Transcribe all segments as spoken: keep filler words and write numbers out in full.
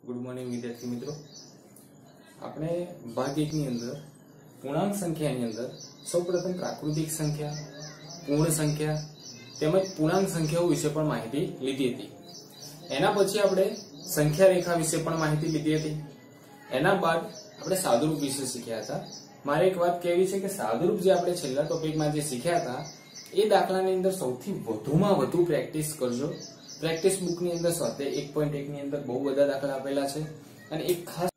Good morning विद्यार्थी मित्रों। આપણે ભાગ એક ની અંદર પૂર્ણાંક સંખ્યાની અંદર સૌપ્રથમ પ્રાકૃતિક સંખ્યા, પૂર્ણ સંખ્યા તેમજ પૂર્ણાંક સંખ્યાઓ વિશે પણ માહિતી લીધી હતી। એના પછી આપણે સંખ્યા રેખા વિશે પણ માહિતી લીધી હતી। એના બાદ આપણે સાદુરૂપ વિશે શીખ્યા હતા। મારે એક વાત કહેવી છે કે સાદુરૂપ જે આપણે છેલ્લા ટોપિકમાં જે શીખ્યા હતા એ દાખલાની અંદર સૌથી વધુમાં વધુ પ્રેક્ટિસ કરજો। પ્રેક્ટિસ બુકની અંદર સ્વાધ્યાય એક પોઈન્ટ એક ની અંદર બહુ બધા દાખલા આપેલા છે અને એક ખાસ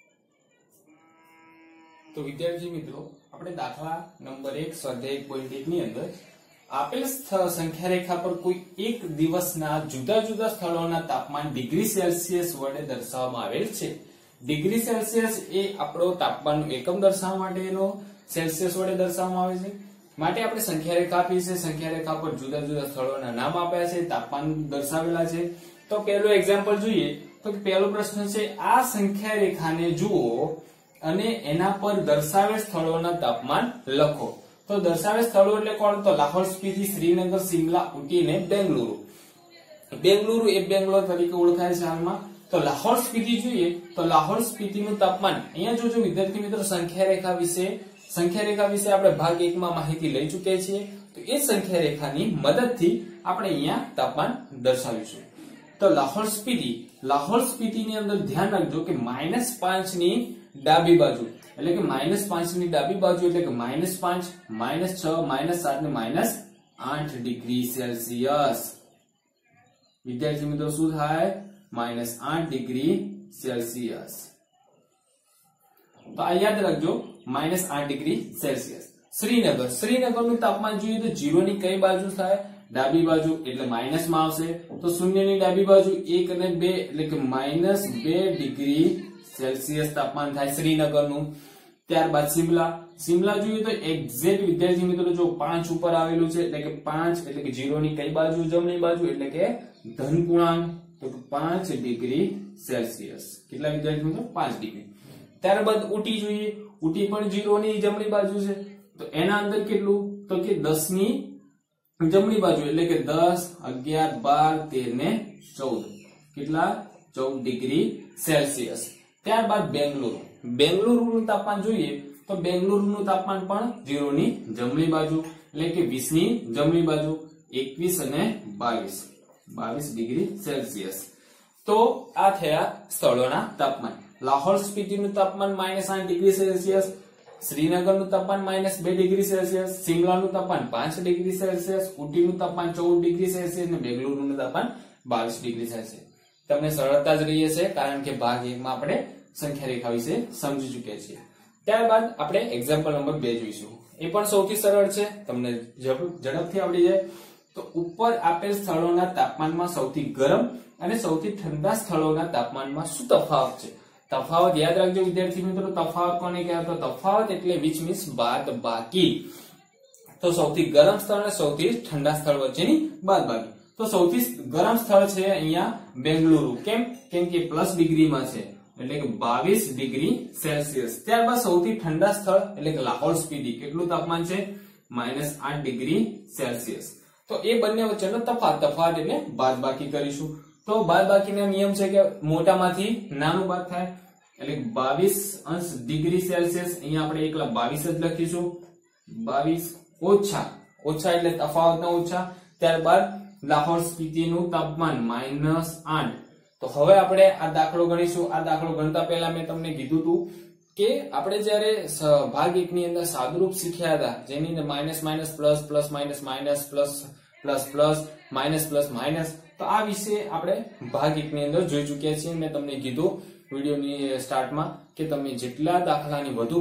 તો વિદ્યાર્થી મિત્રો આપણે દાખલા નંબર એક સ્વાધ્યાય એક પોઈન્ટ એક ની અંદર આપેલ સંખ્યા રેખા પર કોઈ એક દિવસના જુદા જુદા સ્થળોના તાપમાન ડિગ્રી સેલ્સિયસ વડે દર્શાવવામાં આવેલ છે। ડિગ્રી સેલ્સિયસ એ આપણો તાપમાનનો એકમ દર્શાવવા માટેનો સેલ્સિયસ વડે દર્શાવવામાં આવે છે। માટે આપણે સંખ્યા રેખા આપી છે, સંખ્યા રેખા પર જુદા જુદા સ્થળોના નામ આપ્યા છે, તાપમાન દર્શાવેલા છે। તો પહેલો એક્ઝામ્પલ જોઈએ તો પહેલો પ્રશ્ન છે આ સંખ્યા રેખાને જુઓ અને એના પર દર્શાવેલ સ્થળોના તાપમાન લખો। તો દર્શાવેલ સ્થળો એટલે કોણ? તો લાહોર સ્પીતિ, શ્રીનગર, સિમલા, ઉટી અને બેંગલુરુ। બેંગલુરુ એ બેંગ્લોર તરીકે ઓળખાય છે હાલમાં। તો લાહોર સ્પીતિ જોઈએ તો લાહોર સ્પીતિનું તાપમાન અહીંયા જોજો વિદ્યાર્થી મિત્રો, સંખ્યા રેખા વિશે સંખ્યા રેખા વિશે આપણે ભાગ એક માં માહિતી લઈ ચૂક્યા છીએ। તો એ સંખ્યા રેખાની મદદથી આપણે અહીંયા તાપમાન દર્શાવીશું। તો લાહોર સ્પીતિ લાહોર સ્પીતિની અંદર ધ્યાન રાખજો કે માઇનસ પાંચ ની ડાબી બાજુ એટલે કે માઇનસ પાંચ ની ડાબી બાજુ એટલે કે માઇનસ પાંચ, માઇનસ છ, માઇનસ સાત ને માઇનસ આઠ ડિગ્રી સેલ્સિયસ। વિદ્યાર્થી મિત્રો શું થાય? માઇનસ આઠ ડિગ્રી સેલ્સિયસ। તો આ યાદ રાખજો, માઇનસ આઠ ડિગ્રી સેલ્સિયસ। શ્રીનગર શ્રીનગરનું તાપમાન જોઈએ તો જીરો ની કઈ બાજુ થાય? ડાબી બાજુ એટલે માઇનસ માં આવશે। તો શૂન્ય ની ડાબી બાજુ એક અને બે એટલે કે માઇનસ બે ડિગ્રી સેલ્સિયસ તાપમાન થાય શ્રીનગરનું। ત્યારબાદ સિમલા સિમલા જોઈએ તો એક્ઝેક્ટ વિદ્યાર્થી મિત્રો જો પાંચ ઉપર આવેલું છે એટલે કે પાંચ એટલે કે જીરો ની કઈ બાજુ? જમણી બાજુ એટલે કે ધન પૂર્ણાંક, તો પાંચ ડિગ્રી સેલ્સિયસ। કેટલા વિદ્યાર્થી મિત્રો? પાંચ ડિગ્રી। ત્યારબાદ ઉટી જોઈએ, ઉટી પણ જીરો ની જમણી બાજુ છે તો એના અંદર કેટલું? તો કે દસ ની જમણી બાજુ એટલે કે દસ, અગિયાર, બાર, તેર ને ચૌદ। કેટલા? ચૌદ ડિગ્રી સેલ્સિયસ। ત્યારબાદ બેંગલુરુ બેંગલુરુનું તાપમાન જોઈએ તો બેંગલુરુનું તાપમાન પણ જીરો ની જમણી બાજુ એટલે કે વીસ ની જમણી બાજુ, એકવીસ અને બાવીસ બાવીસ ડિગ્રી સેલ્સિયસ। તો આ થયા સ્થળોના તાપમાન। લાહોર સ્પીતિનું તાપમાન માઇનસ આઠ ડિગ્રી સેલ્સિયસ, શ્રીનગરનું તાપમાન માઇનસ બે ડિગ્રી સેલ્સિયસ, સિમલાનું તાપમાન પાંચ ડિગ્રી સેલ્સિયસ, ઉટીનું તાપમાન ચૌદ ડિગ્રી સેલ્સિયસ અને બેંગલુરુનું તાપમાન બાવીસ ડિગ્રી સેલ્સિયસ। તમને સરળતા જ રહી છે કારણ કે ભાગ એક માં આપણે સંખ્યા રેખા વિશે સમજી ચૂક્યા છીએ। ત્યારબાદ આપણે એક્ઝામ્પલ નંબર બે જોઈશું। એ પણ સૌથી સરળ છે, તમને ઝડપથી આવડી જાય। તો ઉપર આપેલ સ્થળોના તાપમાનમાં સૌથી ગરમ અને સૌથી ઠંડા સ્થળોના તાપમાનમાં શું તફાવત છે? તફાવત યાદ રાખજો વિદ્યાર્થી મિત્રો, તફાવત કોને કહેવાય? તો તફાવત એટલે which means બાદ બાકી। તો સૌથી ગરમ સ્થળ અને સૌથી ઠંડા સ્થળ વચ્ચેની બાદ બાકી। તો સૌથી ગરમ સ્થળ છે અહીંયા બેંગલુરુ। કેમ? કેમ કે પ્લસ ડિગ્રીમાં છે એટલે કે બાવીસ ડિગ્રી સેલ્સિયસ। ત્યારબાદ સૌથી ઠંડા સ્થળ એટલે કે લાહોર સ્પીતિ, કેટલું તાપમાન છે? માઇનસ આઠ ડિગ્રી સેલ્સિયસ। તો એ બંને વચ્ચેનો તફાવત તફાવત એટલે બાદ બાકી કરીશું। તો બાદ બાકીનો નિયમ છે કે મોટામાંથી નાનું બાદ થાય એટલે બાવીસ અંશ ડિગ્રી સેલ્સિયસ, અહીંયા આપણે એકલા બાવીસ જ લખીશું। બાવીસ ઓછા ઓછા એટલે તફાવતના ઓછા। ત્યારબાદ લાહોર સ્પીતિનું તાપમાન માઇનસ આઠ। તો હવે આપણે આ દાખલો ગણીશું। આ દાખલો ગણતા પહેલા મેં તમને કીધું હતું કે આપણે જ્યારે ભાગ એક ની અંદર સાદુરૂપ શીખ્યા હતા જેની અંદર minus minus plus, plus minus minus, plus plus plus, minus plus minus, તો આ વિશે આપણે ભાગ એક ની અંદર જોઈ ચૂક્યા છીએ। મેં તમને કીધું વિડીયોની સ્ટાર્ટમાં કે તમે જેટલા દાખલાની વધુ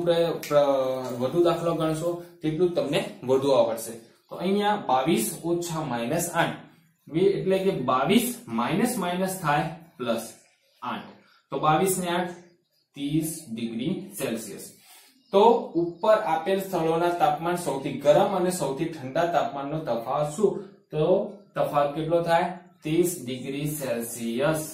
વધુ દાખલો ગણશો તેટલું તમને વધુ આવડશે। તો અહીંયા બાવીસ ઓછા માઇનસ આઠ એટલે કે બાવીસ માઇનસ માઇનસ થાય પ્લસ આઠ, તો બાવીસ ને આઠ ત્રીસ ડિગ્રી સેલ્સિયસ। તો ઉપર આપેલ સ્થળોના તાપમાન સૌથી ગરમ અને સૌથી ઠંડા તાપમાનનો તફાવત શું? તો તફાવત કેટલો થાય? ત્રીસ ડિગ્રી સેલ્સિયસ।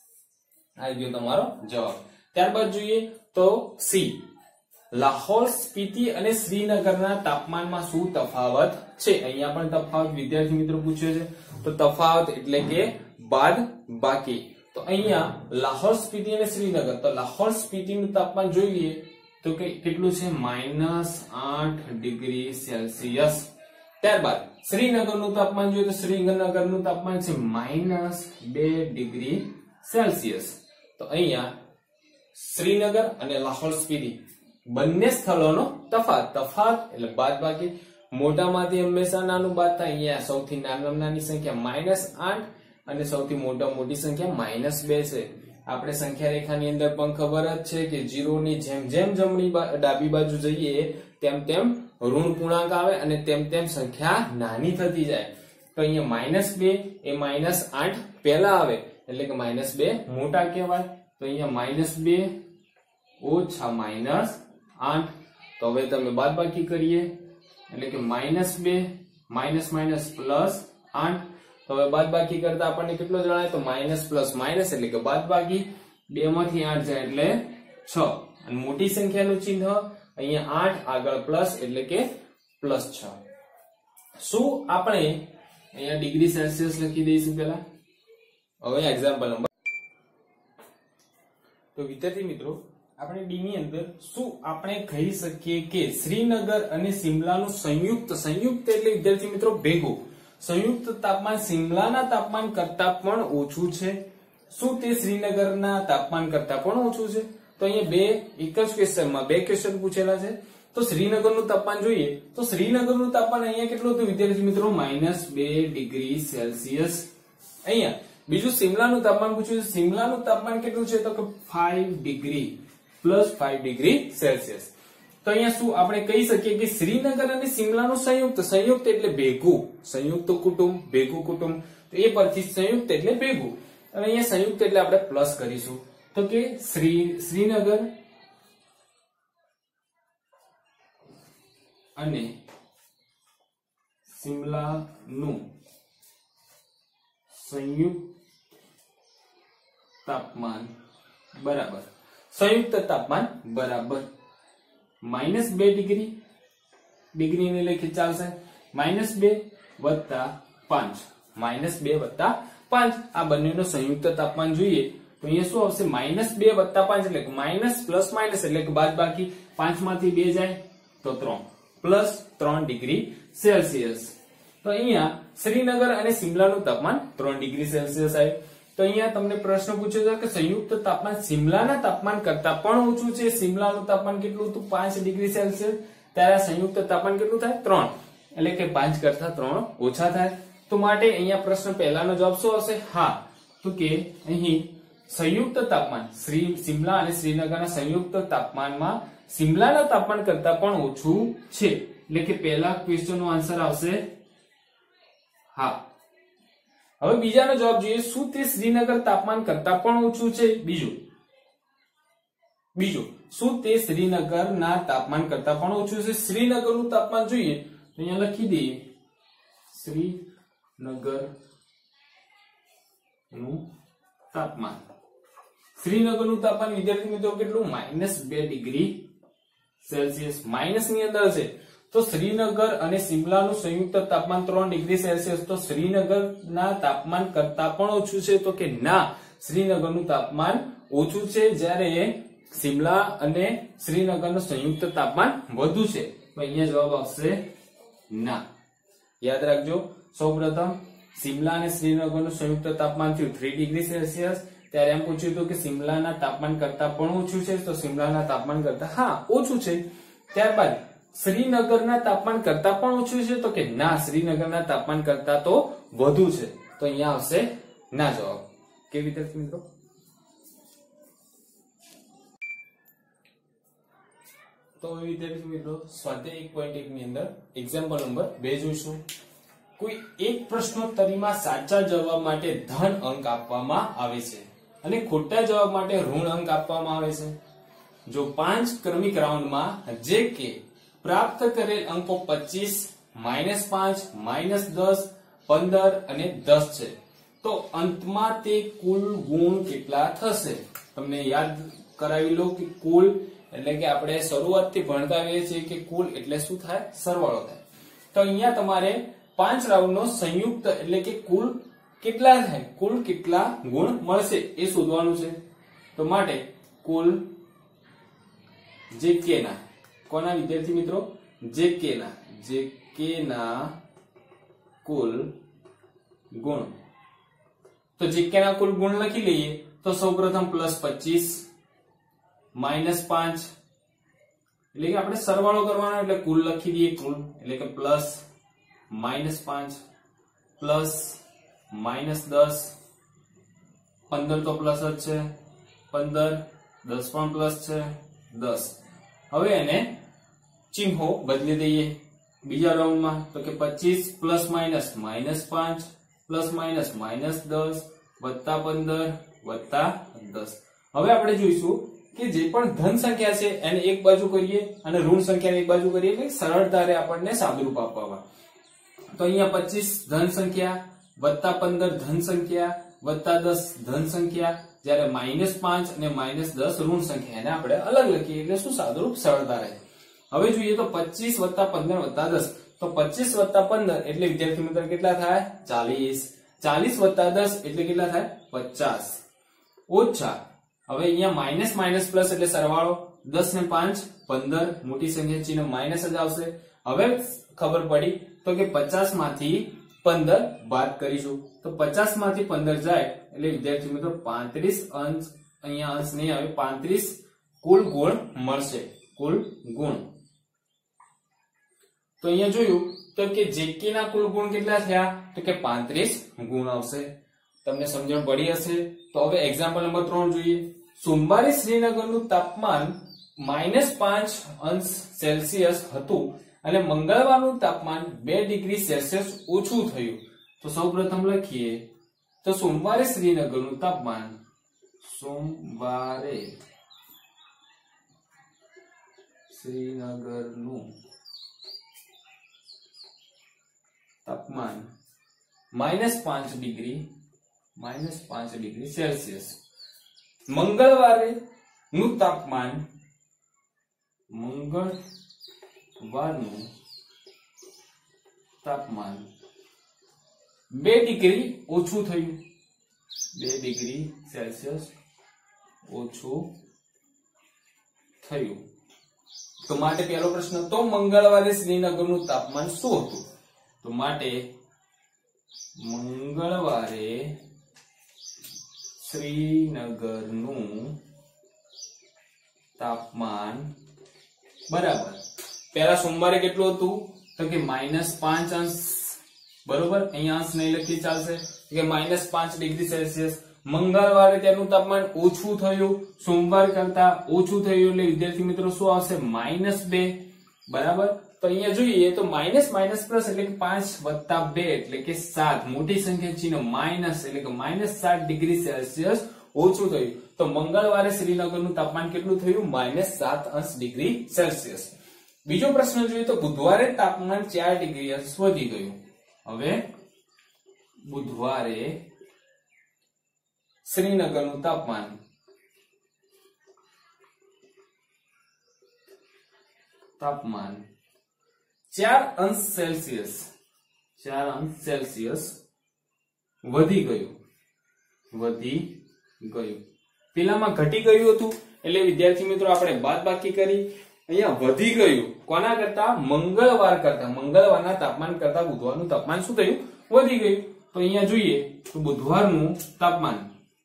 આવી ગયો તમારો જવાબ। ત્યારબાદ જોઈએ તો સી, લાહોર સ્પીતિ અને શ્રીનગરના તાપમાનમાં શું તફાવત છે? અહીંયા પણ તફાવત વિદ્યાર્થી મિત્રો પૂછ્યો છે। તો તફાવત એટલે કે બાદ બાકી। તો અહીંયા લાહોર સ્પીતિ અને શ્રીનગર, તો લાહોર સ્પીતિનું તાપમાન જોઈ લઈએ તો કે કેટલું છે માઇનસ આઠ ડિગ્રી સેલ્સિયસ. ત્યારબાદ શ્રીનગરનું તાપમાન જોઈએ તો શ્રીનગરનું તાપમાન છે માઇનસ બે ડિગ્રી સેલ્સિયસ. તો અહીંયા શ્રીનગર અને લાહોર સ્પીતિ બંને સ્થળોનો તફાત તફાત એટલે બાદબાકી, મોટામાંથી હંમેશા નાનું બાદ થાય. અહીંયા સૌથી નાનામાં નાની સંખ્યા માઇનસ આઠ અને સૌથી મોટા મોટી સંખ્યા માઇનસ બે છે. આપણે સંખ્યા રેખાની અંદર પણ ખબર જ છે કે ઝીરો ની જેમ જેમ જમણી ડાબી બાજુ જઈએ તેમ તેમ ઋણ પૂર્ણાંક આવે અને તેમ તેમ સંખ્યા નાની થતી જાય. તો અહીંયા માઇનસ બે એ માઇનસ આઠ પહેલા આવે એટલે કે માઇનસ બે મોટા કહેવાય. તો અહીંયા માઇનસ બે ઓછા માઇનસ આઠ. તો હવે તમે બાદબાકી કરીએ એટલે કે માઇનસ બે માઇનસ માઇનસ પ્લસ આઠ. તો હવે બાદબાકી કરતા આપણને કેટલો જણાય તો માઇનસ પ્લસ માઇનસ એટલે કે બાદબાકી. બે માંથી આઠ જાય એટલે છ અને મોટી સંખ્યાનું ચિહ્ન અહીંયા આઠ આગળ પ્લસ એટલે કે પ્લસ છ. શું આપણે અહીંયા ડિગ્રી સેલ્સિયસ લખી દઈશું પેલા. હવે એક્ઝામ્પલ નંબર. તો વિદ્યાર્થી મિત્રો આપણે ડી ની અંદર શું આપણે કહી શકીએ કે શ્રીનગર અને સિમલાનું સંયુક્ત સંયુક્ત એટલે વિદ્યાર્થી મિત્રો ભેગું સંયુક્ત તાપમાન સિમલાના તાપમાન કરતા પણ ઓછું છે. શું તે શ્રીનગરના તાપમાન કરતા પણ ઓછું છે? તો અહીંયા બે એક જ ક્વેશ્ચનમાં બે ક્વેશ્ચન પૂછેલા છે. તો શ્રીનગરનું તાપમાન જોઈએ તો શ્રીનગરનું તાપમાન અહીંયા કેટલું હતું વિદ્યાર્થી મિત્રો માઇનસ બે ડિગ્રી સેલ્સિયસ. અહીંયા બીજું સિમલાનું તાપમાન પૂછ્યું છે. સિમલાનું તાપમાન કેટલું છે તો કે પાંચ ડિગ્રી પ્લસ પાંચ ડિગ્રી સેલ્સિયસ. તો અહીંયા શું આપણે કહી શકીએ કે શ્રીનગર અને સિમલાનું સંયુક્ત સંયુક્ત એટલે ભેગું સંયુક્ત કુટુંબ ભેગું કુટુંબ. તો એ પરથી સંયુક્ત એટલે ભેગું અને અહીંયા સંયુક્ત એટલે આપણે પ્લસ કરીશું. તો કે શ્રી શ્રીનગર અને સિમલાનું સંયુક્ત તાપમાન બરાબર સંયુક્ત તાપમાન બરાબર માઇનસ બે ડિગ્રી ડિગ્રી ને લખી ચાલશે માઇનસ બે વત્તા પાંચ માઇનસ બે વત્તા પાંચ. આ બંનેનો સંયુક્ત તાપમાન જોઈએ તો અહીંયા શું આવશે માઇનસ બે વત્તા પાંચ એટલે કે માઇનસ પ્લસ માઇનસ એટલે કે બાદ બાકી. પાંચ માંથી બે જાય તો ત્રણ પ્લસ ત્રણ ડિગ્રી સેલ્સિયસ. તો અહીંયા શ્રીનગર અને સિમલાનું તાપમાન ત્રણ ડિગ્રી સેલ્સિયસ આવે. તો અહીંયા તમને પ્રશ્ન પૂછ્યો છે કે સંયુક્ત તાપમાન સિમલાના તાપમાન કરતા પણ ઓછું છે. સિમલાનું તાપમાન કેટલું હતું પાંચ ડિગ્રી સેલ્સિયસ, ત્યારે સંયુક્ત તાપમાન કેટલું થાય ત્રણ એટલે કે પાંચ કરતા ત્રણ ઓછા થાય. તો માટે અહીંયા પ્રશ્ન પહેલાનો જવાબ શું આવશે હા. તો કે અહીં સંયુક્ત તાપમાન શ્રી સિમલા અને શ્રીનગરના સંયુક્ત તાપમાનમાં સિમલાના તાપમાન કરતા પણ ઓછું છે એટલે કે પહેલા ક્વેશ્ચન નો આન્સર આવશે હા. હવે બીજાનો જવાબ જોઈએ. શું તે શ્રીનગર તાપમાન કરતા પણ ઓછું છે? બીજું બીજું શું તે શ્રીનગરના તાપમાન કરતા પણ ઓછું છે? શ્રીનગરનું તાપમાન જોઈએ તો અહીંયા લખી દઈએ શ્રીનગર નું તાપમાન. શ્રીનગરનું તાપમાન વિદ્યાર્થી મિત્રો કેટલું માઇનસ બે ડિગ્રી સેલ્સિયસ માઇનસ ની અંદર છે. તો શ્રીનગર અને સિમલાનું સંયુક્ત તાપમાન ત્રણ ડિગ્રી સેલ્સિયસ. તો શ્રીનગરના તાપમાન કરતા પણ ઓછું છે તો કે ના શ્રીનગરનું તાપમાન ઓછું છે જ્યારે સિમલા અને શ્રીનગરનું સંયુક્ત તાપમાન વધુ છે. તો અહીંયા જવાબ આવશે ના. યાદ રાખજો સૌપ્રથમ સિમલા અને શ્રીનગરનું સંયુક્ત તાપમાન થયું ત્રણ ડિગ્રી સેલ્સિયસ, ત્યારે એમ પૂછ્યું હતું કે સિમલાના તાપમાન કરતા પણ ઓછું છે તો સિમલાના તાપમાન કરતા હા ઓછું છે. ત્યારબાદ શ્રીનગરના તાપમાન કરતા પણ ઓછું છે તો કે ના શ્રીનગરના તાપમાન કરતા તો વધુ છે. તો અહીંયા આવશે ના જવાબ. કેવી રીતે મિત્રો? તો વિદ્યાર્થી મિત્રો સ્વાધ્યાય એક પોઈન્ટ એક ની અંદર એક્ઝામ્પલ નંબર બે જોઈશું. કોઈ એક પ્રશ્નોત્તરીમાં સાચા જવાબ માટે ધન અંક આપવામાં આવે છે અને ખોટા જવાબ માટે ઋણ અંક આપવામાં આવે છે. જો પાંચ ક્રમિક રાઉન્ડમાં જે કે પ્રાપ્ત કરેલ અંકો પચીસ, માઇનસ પાંચ, માઇનસ દસ, પંદર અને દસ છે તો અંતમાં તે કુલ ગુણ કેટલા થશે? તમને યાદ કરાવી લો કે કુલ એટલે કે આપણે શરૂઆતથી ભણતા આવીએ છીએ કે કુલ એટલે શું થાય? સરવાળો થાય. તો અહીંયા તમારે પાંચ રાઉન્ડનો સંયુક્ત એટલે કે કુલ કેટલા થાય, કુલ કેટલા ગુણ મળશે એ શોધવાનું છે. તો માટે કુલ જે કે ના, કોના વિદ્યાર્થી મિત્રો, જે કે ના, જે કે ના કુલ ગુણ. તો જે કે ના કુલ ગુણ લખી લઈએ. તો સૌપ્રથમ પ્લસ પચીસ માઇનસ પાંચ, એટલે કે આપણે સરવાળો કરવાનો, એટલે કુલ લખી દઈએ કુલ, એટલે કે પ્લસ માઇનસ પાંચ પ્લસ માઇનસ દસ, પંદર તો પ્લસ જ છે, પંદર, દસ પણ પ્લસ છે, દસ. હવે એને ચિહ્નો બદલી દઈએ બીજા રાઉન્ડમાં. તો કે પચીસ પ્લસ માઇનસ માઇનસ પાંચ પ્લસ માઇનસ માઇનસ દસ વત્તા પંદર વત્તા દસ. હવે આપણે જોઈશું કે જે પણ ધન સંખ્યા છે એને એક બાજુ કરીએ અને ઋણ સંખ્યાને એક બાજુ કરીએ, એટલે સરળતારે આપણને સાદુરૂપ આપવામાં. તો અહીંયા પચીસ ધન સંખ્યા વત્તા પંદર ધન સંખ્યા વત્તા દસ ધન સંખ્યા, જ્યારે માઇનસ પાંચ અને માઇનસ દસ ઋણ સંખ્યા, એને આપણે અલગ લખીએ એટલે શું સાદુરૂપ સરળતા રહે. હવે જોઈએ તો પચીસ વત્તા પંદર વત્તા દસ. તો પચીસ વત્તા પંદર એટલે વિદ્યાર્થી મિત્રો કેટલા થાય, ચાલીસ. ચાલીસ વત્તા દસ એટલે કેટલા થાય, પચાસ. ઓછા, હવે અહીંયા માઇનસ માઇનસ પ્લસ એટલે સરવાળો, દસ ને પાંચ પંદર, મોટી સંખ્યા ચિહ્ન માઇનસ જ આવશે. હવે ખબર પડી તો કે પચાસ માંથી પંદર બાદ કરીશું. તો પચાસ માંથી પંદર જાય એટલે વિદ્યાર્થી મિત્રો પાંત્રીસ અંશ, અહીંયા અંશ નહીં આવે, પાંત્રીસ કુલ ગુણ મળશે, કુલ ગુણ. તો અહીંયા જોયું તો કે જેકે ના કુલ ગુણ કેટલા થયા, તો કે પાંત્રીસ ગુણ આવશે. તમને સમજણ પડી હશે. તો હવે એક્ઝામ્પલ નંબર ત્રણ જોઈએ. સોમવારે શ્રીનગરનું તાપમાન માઇનસ પાંચ અંશ સેલ્સિયસ હતું અને મંગળવારનું તાપમાન બે ડિગ્રી સેલ્સિયસ ઓછું થયું. તો સૌપ્રથમ લખીએ તો સોમવારે શ્રીનગરનું તાપમાન, સોમવારે શ્રીનગરનું તાપમાન માઇનસ પાંચ ડિગ્રી માઇનસ પાંચ ડિગ્રી સેલ્સિયસ. મંગળવારે નું તાપમાન, મંગળવારનું તાપમાન બે ડિગ્રી ઓછું થયું, બે ડિગ્રી સેલ્સિયસ ઓછું થયું. તો માટે પહેલો પ્રશ્ન, તો મંગળવારે શ્રીનગરનું તાપમાન શું હતું? તો માટે મંગળવારે શ્રીનગરનું તાપમાન બરાબર, પહેલા સોમવારે કેટલું હતું, તો કે માઇનસ પાંચ અંશ, બરોબર, અહીંયા અંશ નહીં લખી ચાલશે, કે માઇનસ પાંચ ડિગ્રી સેલ્સિયસ. મંગળવારે તેનું તાપમાન ઓછું થયું, સોમવાર કરતા ઓછું થયું, એટલે વિદ્યાર્થી મિત્રો શું આવશે, માઇનસ બે. બરાબર. તો અહીંયા જોઈએ તો માઇનસ માઇનસ પ્લસ એટલે કે પાંચ વત્તા બે એટલે કે સાત, મોટી સંખ્યા ચિહ્ન માઇનસ એટલે કે માઇનસ સાત ડિગ્રી સેલ્સિયસ ઓછું થયું. તો મંગળવારે શ્રીનગરનું તાપમાન કેટલું થયું, માઇનસ સાત અંશ ડિગ્રી સેલ્સિયસ. બીજો પ્રશ્ન જોઈએ તો બુધવારે તાપમાન ચાર ડિગ્રી અંશ વધી ગયું. હવે બુધવારે શ્રીનગરનું તાપમાન તાપમાન ચાર અંશ સેલ્સિયસ ચાર અંશ સેલ્સિયસ વધી ગયું વધી ગયું પેલામાં ઘટી ગયું હતું એટલે વિદ્યાર્થી મિત્રો આપણે બાદબાકી કરી. અહીંયા વધી ગયું કોના કરતા, મંગળવાર કરતા. મંગળવારના તાપમાન કરતા બુધવારનું તાપમાન શું થયું, વધી ગયું. તો અહીંયા જોઈએ તો બુધવારનું તાપમાન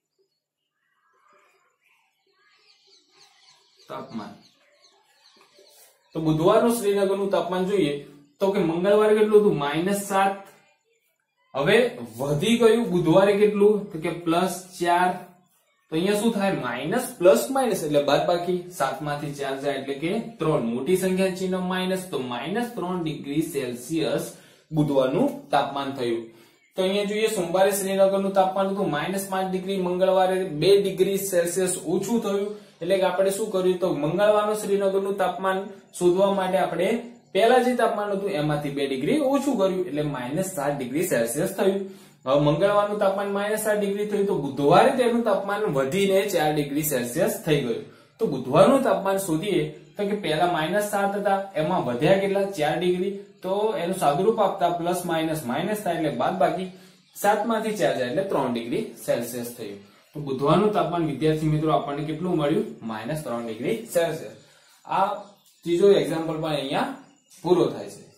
તાપમાન તો બુધવારનું શ્રીનગરનું તાપમાન જોઈએ તો કે મંગળવારે કેટલું હતું, માઇનસ સાત. હવે વધી ગયું બુધવારે કેટલું, તો કે પ્લસ ચાર. તો અહીંયા શું થાય, માઇનસ પ્લસ માઇનસ એટલે બાદબાકી, સાત માંથી ચાર જાય એટલે કે ત્રણ, મોટી સંખ્યા ચિહ્ન માઇનસ. તો માઇનસ ત્રણ ડિગ્રી સેલ્સિયસ બુધવારનું તાપમાન થયું. તો અહીંયા જોઈએ સોમવારે શ્રીનગરનું તાપમાન હતું માઇનસ પાંચ ડિગ્રી, મંગળવારે બે ડિગ્રી સેલ્સિયસ ઓછું થયું. એટલે કે આપણે શું કર્યું, તો મંગળવારનું શ્રીનગરનું તાપમાન શોધવા માટે આપણે પહેલા જે તાપમાન હતું એમાંથી બે ડિગ્રી ઓછું કર્યું એટલે માઇનસ સાત ડિગ્રી સેલ્સિયસ થયું. હવે મંગળવારનું તાપમાન માઇનસ સાત ડિગ્રી થયું તો બુધવારે તેનું તાપમાન વધીને ચાર ડિગ્રી સેલ્સિયસ થઈ ગયું. તો બુધવારનું તાપમાન શોધીએ તો કે પહેલા માઇનસ સાત હતા એમાં વધ્યા કેટલા, ચાર ડિગ્રી. તો એનું સાદુરૂપ આપતા પ્લસ માઇનસ માઇનસ થાય એટલે બાદ બાકી. સાત માંથી ચાર જાય એટલે ત્રણ ડિગ્રી સેલ્સિયસ થયું. તો બુધવારનું તાપમાન વિદ્યાર્થી મિત્રો આપણને કેટલું મળ્યું? માઇનસ ત્રણ ડિગ્રી સેલ્સિયસ. આ ત્રીજો એક્ઝામ્પલ પણ અહીંયા પૂરો થાય છે.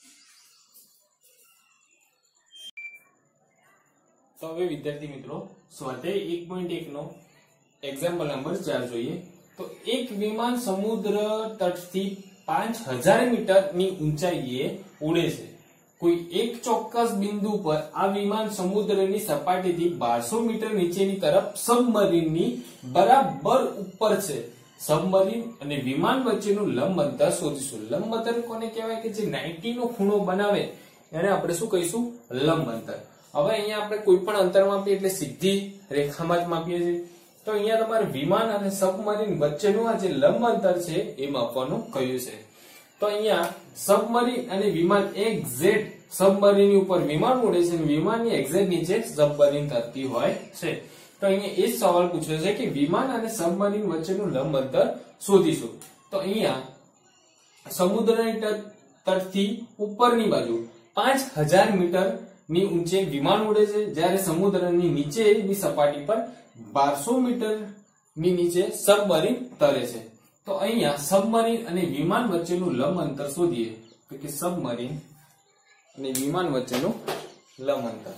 તો હવે વિદ્યાર્થી મિત્રો સ્વાધ્યાય એક પોઈન્ટ એક નો એક્ઝામ્પલ નંબર ચાર જોઈએ. તો એક વિમાન સમુદ્ર તટથી પાંચ હજાર મીટર ની ઊંચાઈએ ઉડે છે. કોઈ એક ચોક્કસ બિંદુ પર આ વિમાન સમુદ્રની સપાટીથી બારસો મીટર નીચેની તરફ સબમરીનની બરાબર ઉપર છે. સબમરીન અને વિમાન વચ્ચેનું લંબ અંતર શોધીશું. લંબ અંતર કોને કહેવાય? કે જે નાઇન્ટી નો ખૂણો બનાવે એને આપણે શું કહીશું? લંબ અંતર. હવે અહીંયા આપણે કોઈ પણ અંતર માપીએ એટલે સીધી રેખામાં જ માપીએ છીએ. તો અહીંયા તમારે વિમાન અને સબમરીન વચ્ચેનું આ જે લંબ અંતર છે એ માપવાનું કહ્યું છે. તો અહીંયા સબમરીન અને વિમાન એક્ઝેક્ટ સબમરીન ઉપર વિમાન ઉડે છે અને વિમાનની એક્ઝેક્ટ નીચે સબમરીન તરતી હોય છે. તો અહીંયા એ જ સવાલ પૂછ્યો છે કે વિમાન અને સબમરીન વચ્ચેનું લંબ અંતર શોધીશું. તો અહીંયા સમુદ્રની તટથી ઉપરની બાજુ પાંચ હજાર મીટર ની ઊંચે વિમાન ઉડે છે, જ્યારે સમુદ્રની નીચેની સપાટી પર બારસો મીટર ની નીચે સબમરીન તરે છે. તો અહીંયા સબમરીન અને વિમાન વચ્ચેનું લંબ અંતર શોધીએ. તો કે સબમરીન અને વિમાન વચ્ચેનું લંબ અંતર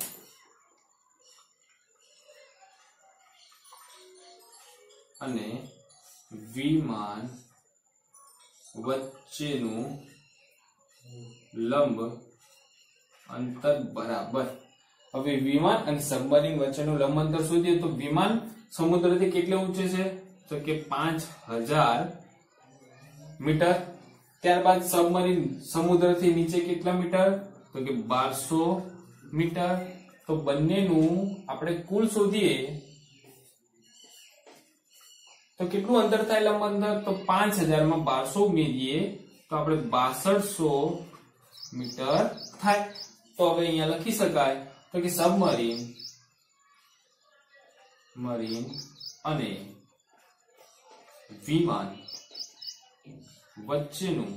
અને વિમાન વચ્ચેનું લંબ અંતર બરાબર. હવે વિમાન અને સબમરીન વચ્ચેનું લંબ અંતર શોધીએ તો વિમાન સમુદ્રથી કેટલે ઊંચે છે? તો કે પાંચ હજાર મીટર. ત્યારબાદ સબમરીન સમુદ્રથી નીચે કેટલા મીટર? તો કે બારસો મીટર. તો બંનેનું આપણે કુલ શોધીએ તો કેટલું અંતર થાય લંબ અંતર? તો પાંચ હજાર માં બારસો ઉમેરીએ તો આપણે બાસઠસો મીટર થાય. તો હવે અહીંયા લખી શકાય તો કે સબમરીન મરીન અને વિમાન વચ્ચેનું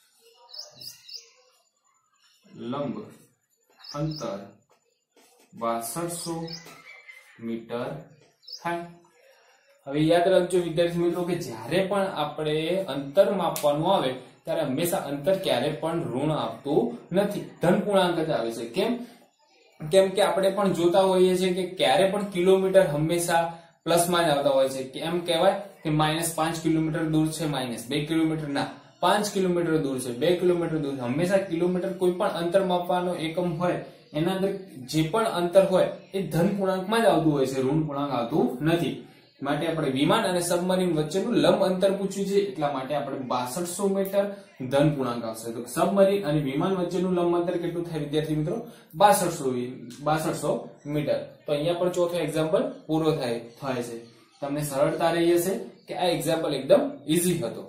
લંબ અંતર બાસઠસો મીટર થાય. હવે યાદ રાખજો વિદ્યાર્થી મિત્રો કે જ્યારે પણ આપણે અંતર માપવાનું આવે ત્યારે હંમેશા અંતર ક્યારે પણ ઋણ આપતું નથી, ધન પૂર્ણાંક જ આવે છે. કેમ? કેમ કે આપણે પણ જોતા હોઈએ છીએ કે ક્યારે પણ કિલોમીટર હંમેશા પ્લસમાં જ આવતા હોય છે. એમ કહેવાય કે માઇનસ પાંચ કિલોમીટર દૂર છે, માઇનસ બે કિલોમીટર ના, પાંચ કિલોમીટર દૂર છે, બે કિલોમીટર દૂર. હંમેશા કિલોમીટર કોઈ પણ અંતર માપવાનો એકમ હોય એના અંદર જે પણ અંતર હોય એ ધન પૂર્ણાંકમાં જ આવતું હોય છે, ઋણ પૂર્ણાંક આવતું નથી. માટે આપણે વિમાન અને સબમરીન વચ્ચેનું લંબ અંતર પૂછ્યું છે એટલા માટે આપણે બાસઠસો મીટર ધન પૂર્ણાંક આવશે. તો સબમરીન અને વિમાન વચ્ચેનું લંબ અંતર કેટલું થાય વિદ્યાર્થી મિત્રો? બાસઠસો બાસઠસો મીટર. તો અહીંયા પણ ચોથો એક્ઝામ્પલ પૂરો થાય થાય છે. તમને સરળતા રહી હશે કે આ એક્ઝામ્પલ એકદમ ઈઝી હતો.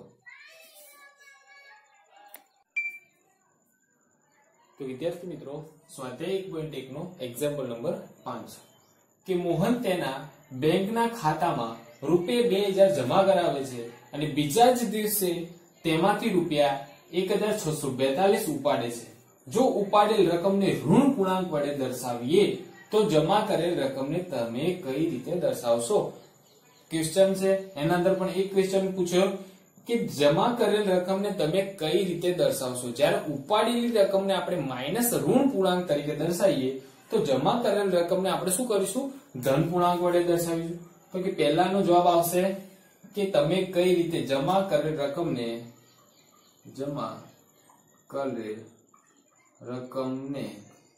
તો વિદ્યાર્થી મિત્રો સ્વાધ્યાય એક પોઈન્ટ એક નો એક્ઝામ્પલ નંબર પાંચ કે મોહન તેના બેંકના ખાતામાં રૂપિયા બે હજાર જમા કરાવે છે અને બીજા જ દિવસે તેમાંથી રૂપિયા એક હજાર છસો બેતાલીસ ઉપાડે છે. જો ઉપાડેલ રકમને ઋણ પૂર્ણાંક વડે દર્શાવીએ તો જમા કરેલ રકમને તમે કઈ રીતે દર્શાવશો? ક્વેશ્ચન છે એના અંદર પણ એક ક્વેશ્ચન પૂછ્યો કે જમા કરેલ રકમને તમે કઈ રીતે દર્શાવશો? જ્યારે ઉપાડેલી રકમને આપણે માઇનસ ઋણ પૂર્ણાંક તરીકે દર્શાવીએ તો જમા કરેલ રકમને આપણે શું કરીશું? ધન પૂર્ણાંક વડે દર્શાવીશું. તો કે પહેલાનો જવાબ આવશે કે તમે કઈ રીતે જમા કરેલ રકમને જમા કરેલ રકમને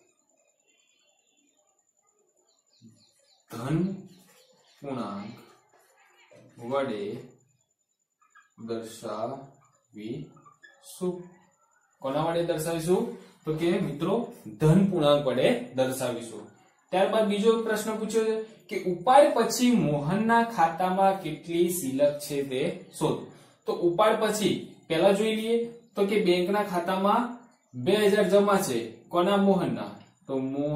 ધન પૂર્ણાંક વડે દર્શાવીશું. કોના વડે દર્શાવીશું? તો કે મિત્રો ધન પૂર્ણાંક વડે દર્શાવીશું. ત્યારબાદ બીજો પ્રશ્ન પૂછ્યો છે કે ઉપાડ પછી મોહનના ખાતામાં કેટલી સિલક છે તે શોધો. તો ઉપાડ પછી પહેલા જોઈ લઈએ તો કે બેંકના ખાતામાં બે હજાર જમા છે. કોના? મોહનના. તો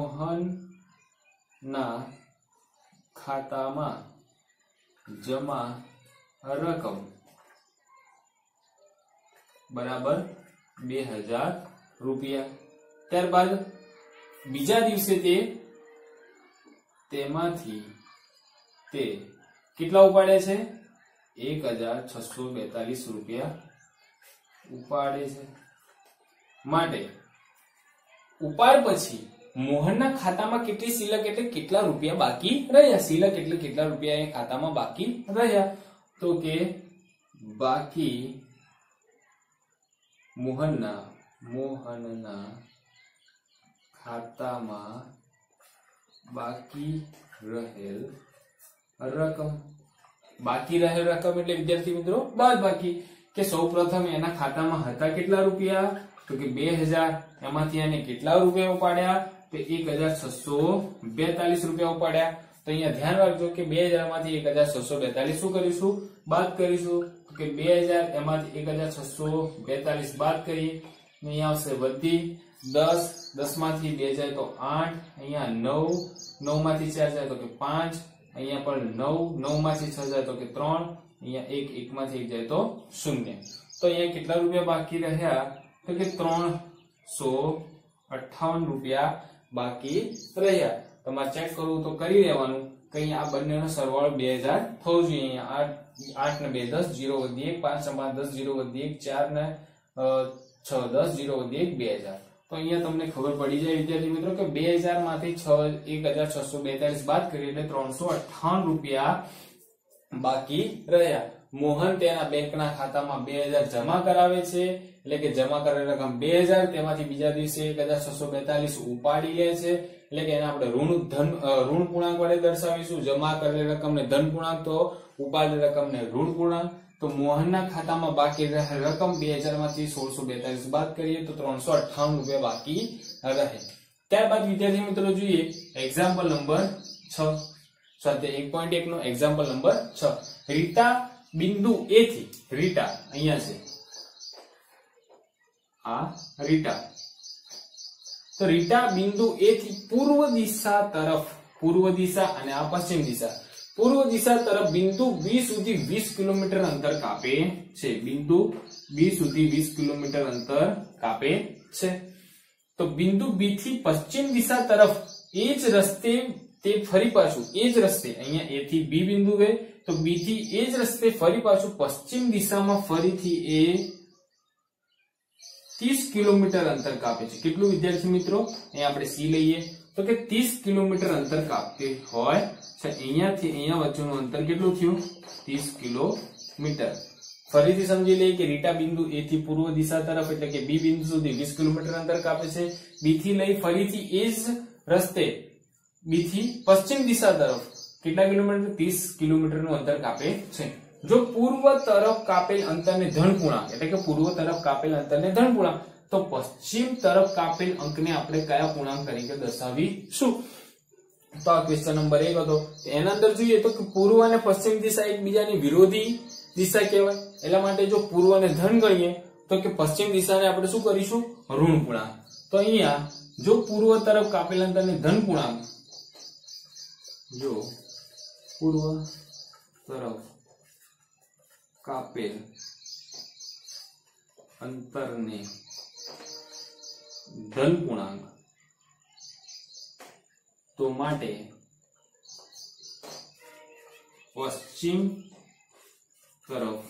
મોહનના ખાતામાં જમા રકમ બરાબર બે હજાર રૂપિયા. ત્યારબાદ બીજા દિવસે તે તેમાંથી તે કેટલા ઉપાડે છે? એક હજાર છસો બેતાલીસ રૂપિયા ઉપાડે છે. માટે ઉપાડ પછી મોહનના ખાતામાં કેટલી સિલક એટલે કેટલા રૂપિયા બાકી રહ્યા? સિલક એટલે કેટલા રૂપિયા એ ખાતામાં બાકી રહ્યા? તો કે બાકી મોહનના મોહનના ખાતામાં બાકી રહેલ રકમ. બાકી રહેલ રકમ એટલે વિદ્યાર્થી મિત્રો બાદ બાકી. કે સૌ પ્રથમ એના ખાતામાં હતા કેટલા રૂપિયા? તો કે બે હજાર. એમાંથી એને કેટલા રૂપિયા ઉપાડ્યા? તો એક હજાર છસો બેતાલીસ રૂપિયા ઉપાડ્યા. તો અહીંયા ધ્યાન રાખજો કે બે હજાર માંથી એક હજાર છસો બેતાલીસ શું કરીશું? બાદ કરીશું. તો કે બે હજાર એમાંથી એક હજાર છસો બેતાલીસ બાદ કરીએ. અહીંયા આવશે વધી દસ. દસ માંથી બે જાય તો આઠ. અહીંયા નવ. નવ માંથી ચાર જાય તો કે પાંચ. અહીંયા પણ નવ. નવ માંથી છ જાય તો કે ત્રણ. અહીંયા એક. એક માંથી એક જાય તો શૂન્ય. તો અહીંયા કેટલા રૂપિયા બાકી રહ્યા? તો કે ત્રણસો અઠ્ઠાવન રૂપિયા બાકી રહ્યા. તમારે ચેક કરવું તો કરી લેવાનું કે અહીંયા આ બંનેનો સરવાળો બે હજાર થવો જોઈએ. અહીંયા આઠ આઠ ને બે દસ, જીરો વધી એક, પાંચ ને પાંચ દસ, જીરો વધી એક, ચાર ને છ દસ, જીરો વધી એક, બે હજાર. તો અહીંયા તમને ખબર પડી જાય વિદ્યાર્થી મિત્રો કે બે હજાર માંથી છ એક હજાર છસો બેતાલીસ બાદ કરીએ એટલે ત્રણસો અઠ્ઠાવન રૂપિયા બાકી રહ્યા. મોહન તેના બેંકના ખાતામાં બે હજાર જમા કરાવે છે. એટલે કે જમા કરેલી રકમ બે હજાર. તેમાંથી બીજા દિવસે એક હજાર છસો બેતાલીસ ઉપાડી લે છે. એટલે કે એને આપણે ઋણ ધન ઋણ પૂર્ણાંક વડે દર્શાવીશું. જમા કરેલી રકમને ધન પૂર્ણાંક તો ઉપાડેલી રકમને ઋણ પૂર્ણાંક. તો મોહનના ખાતામાં બાકી રહેલ રકમ બે હજાર માંથી સોળસો બેતાલીસ બાદ કરીએ તો ત્રણસો અઠ્ઠાવન રૂપિયા બાકી રહે. ત્યારબાદ વિદ્યાર્થી મિત્રો જોઈએ એક્ઝામ્પલ નંબર છ. સ્વાધ્યાય એક પોઈન્ટ એક નો એક્ઝામ્પલ નંબર છ. રીટા બિંદુ એ થી રીટા અહીંયા છે આ રીટા. તો રીટા બિંદુ એ થી પૂર્વ દિશા તરફ, પૂર્વ દિશા અને આ પશ્ચિમ દિશા, પૂર્વ દિશા તરફ બિંદુ બી સુધી વીસ કિલોમીટર અંતર કાપે છે. બિંદુ બી સુધી વીસ કિલોમીટર અંતર કાપે છે. તો બિંદુ બી થી પશ્ચિમ દિશા તરફ એ જ રસ્તે તે ફરી પાછું એ જ રસ્તે અહીંયા એ થી બી બિંદુ ગયે તો બી થી એ જ રસ્તે ફરી પાછું પશ્ચિમ દિશામાં ફરીથી એ ત્રીસ કિલોમીટર અંતર કાપે છે. કેટલું વિદ્યાર્થી મિત્રો? અહીંયા આપણે સી લઈએ તો કે ત્રીસ કિલોમીટર અંતર કાપતી હોય છે. અહીંયાથી અહીંયા વચ્ચેનું અંતર કેટલું થયું? ત્રીસ કિલોમીટર. ફરીથી સમજી લઈએ કે રીટા બિંદુ એ થી પૂર્વ દિશા તરફ એટલે કે બી બિંદુ સુધી વીસ કિલોમીટર અંતર કાપે છે. બી થી લઈ ફરીથી એ જ રસ્તે બી થી પશ્ચિમ દિશા તરફ કેટલા કિલોમીટર? ત્રીસ કિલોમીટર નું અંતર કાપે છે. જો પૂર્વ તરફ કાપેલ અંતરને ધન પૂર્ણાંક એટલે કે પૂર્વ તરફ કાપેલ અંતરને ધન પૂર્ણાંક તો પશ્ચિમ તરફ કાપેલ અંકને આપણે કયા પૂર્ણાંક તરીકે દર્શાવીશું? તો આ ક્વેશ્ચન નંબર એક હતો. એના અંદર જોઈએ તો કે પૂર્વ અને પશ્ચિમ દિશા એકબીજાની વિરોધી દિશા કહેવાય. એટલા માટે જો પૂર્વને ધન ગણીએ તો કે પશ્ચિમ દિશાને આપણે શું કરીશું? ઋણ પૂર્ણાંક. તો અહીંયા જો પૂર્વ તરફ કાપેલ અંતરને ધન પૂર્ણાંક, જો પૂર્વ તરફ કાપેલ અંતરને ધન પૂર્ણાંક તો માટે પશ્ચિમ તરફ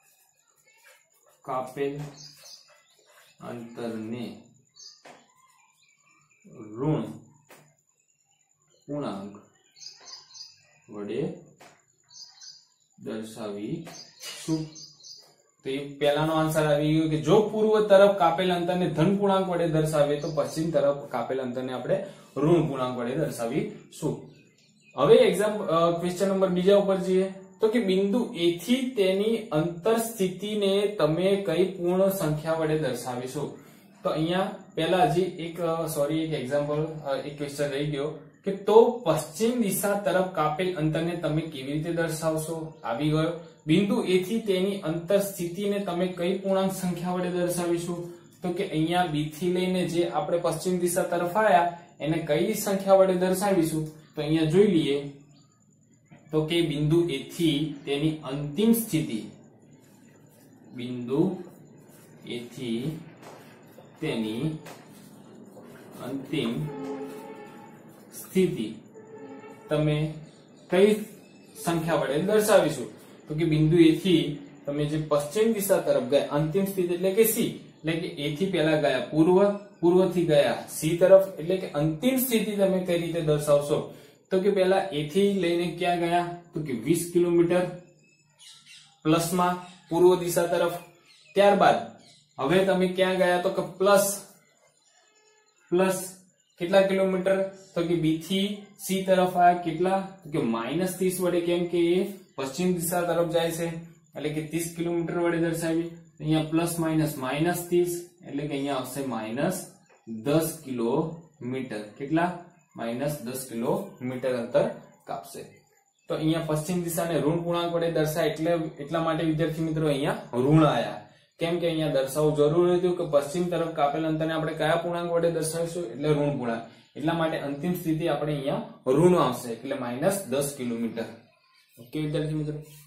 કાપેલ અંતરને ઋણ પૂર્ણાંક વડે દર્શાવીશું. તો એ પહેલાનો આન્સર આવી ગયો કે જો પૂર્વ તરફ કાપેલ અંતરને ધન પૂર્ણાંક વડે દર્શાવીએ તો પશ્ચિમ તરફ કાપેલ અંતરને આપણે ઋણ પૂર્ણાંક વડે દર્શાવીશું. હવે એક્ઝામ ક્વેશ્ચન નંબર બીજા ઉપર જઈએ તો કે બિંદુ એ થી તેની અંતર સ્થિતિને તમે કઈ પૂર્ણ સંખ્યા વડે દર્શાવીશું? તો અહીંયા પહેલા હજી એક સોરી એક એક્ઝામ્પલ એક ક્વેશ્ચન રહી ગયો કે તો પશ્ચિમ દિશા તરફ કાપેલ અંતરને તમે કેવી રીતે દર્શાવશો? આવી ગયો. બિંદુ એ થી તેની અંતર સ્થિતિને તમે કઈ પૂર્ણાંક સંખ્યા વડે દર્શાવીશું? તો કે અહીંયા બી થી લઈને જે આપણે પશ્ચિમ દિશા તરફ આવ્યા એને કઈ સંખ્યા વડે દર્શાવીશું? તો અહીંયા જોઈ લઈએ તો કે બિંદુ એ થી તેની અંતિમ સ્થિતિ, બિંદુ એ થી તેની અંતિમ સ્થિતિ તમે કઈ સંખ્યા વડે દર્શાવીશું? તો કે બિંદુ એ થી તમે જે પશ્ચિમ દિશા તરફ ગયા અંતિમ સ્થિતિ એટલે કે સી, એટલે કે એ થી પહેલા ગયા પૂર્વ, પૂર્વ થી ગયા સી તરફ, એટલે કે અંતિમ સ્થિતિ તમે કઈ રીતે દર્શાવશો? તો કે પહેલા એ થી લઈને ક્યાં ગયા? તો કે વીસ કિલોમીટર પ્લસ માં પૂર્વ દિશા તરફ. ત્યારબાદ હવે તમે ક્યાં ગયા? તો કે પ્લસ પ્લસ કેટલા કિલોમીટર? તો કે બી થી સી તરફ આયા કેટલા? તો કે માઇનસ ત્રીસ વડે, કેમ કે એ પશ્ચિમ દિશા તરફ જાય છે એટલે કે ત્રીસ કિલોમીટર વડે દર્શાવી. અહીંયા પ્લસ માઇનસ માઇનસ ત્રીસ એટલે કે અહીંયા આવશે માઇનસ દસ કિલોમીટર. કેટલા? માઇનસ દસ કિલોમીટર અંતર કાપશે. તો અહીંયા પશ્ચિમ દિશાને ઋણ પૂર્ણાંક વડે દર્શાય એટલે એટલા માટે વિદ્યાર્થી મિત્રો અહીંયા ઋણ આયા, કેમ કે અહીંયા દર્શાવવું જરૂરી હતું કે પશ્ચિમ તરફ કાપેલ અંતરને આપણે કયા પૂર્ણાંક વડે દર્શાવીશું? એટલે ઋણ પૂર્ણાંક. એટલા માટે અંતિમ સ્થિતિ આપણે અહીંયા ઋણ આવશે એટલે માઇનસ દસ કિલોમીટર. ઓકે વિદ્યાર્થી મિત્રો.